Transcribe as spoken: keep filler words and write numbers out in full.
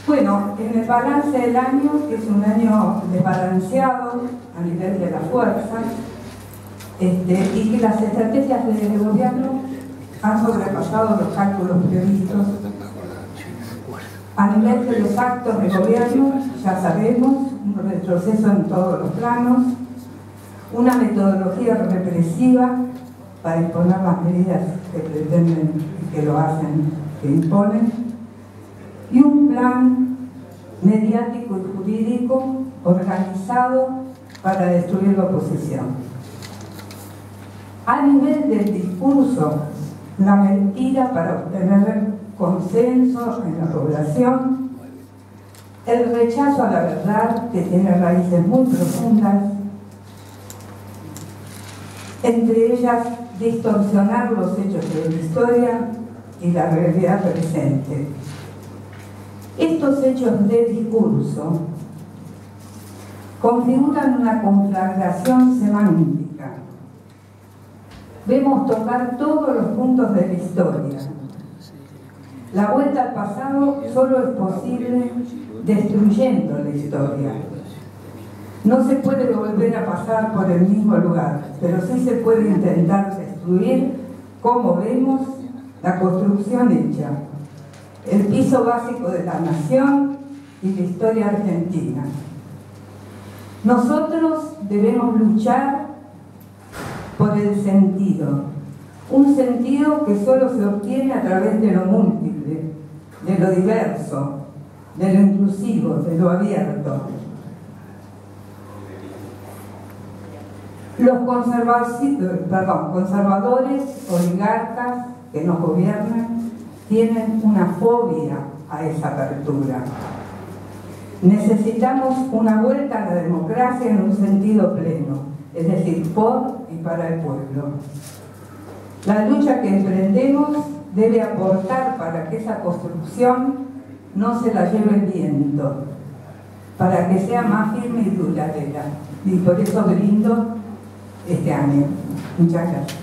Bueno, en el balance del año, que es un año desbalanceado a nivel de las fuerzas, este, y que las estrategias del gobierno han sobrepasado los cálculos previstos. A nivel de los actos de gobierno, ya sabemos, un retroceso en todos los planos, una metodología represiva para imponer las medidas que pretenden y que lo hacen, que imponen, y un plan mediático y jurídico organizado para destruir la oposición. A nivel del discurso, la mentira para obtener consenso en la población, el rechazo a la verdad, que tiene raíces muy profundas, entre ellas distorsionar los hechos de la historia y la realidad presente. Estos hechos de discurso configuran una conflagración semántica. Vemos tocar todos los puntos de la historia. La vuelta al pasado solo es posible destruyendo la historia. No se puede volver a pasar por el mismo lugar, pero sí se puede intentar destruir, como vemos, la construcción hecha, el piso básico de la nación y la historia argentina. Nosotros debemos luchar por el sentido, un sentido que solo se obtiene a través de lo múltiple, de lo diverso, de lo inclusivo, de lo abierto. Los perdón, conservadores, oligarcas que nos gobiernan, tienen una fobia a esa apertura. Necesitamos una vuelta a la democracia en un sentido pleno, es decir, por y para el pueblo. La lucha que emprendemos debe aportar para que esa construcción no se la lleve el viento, para que sea más firme y duradera. Y por eso brindo este año. Muchas gracias.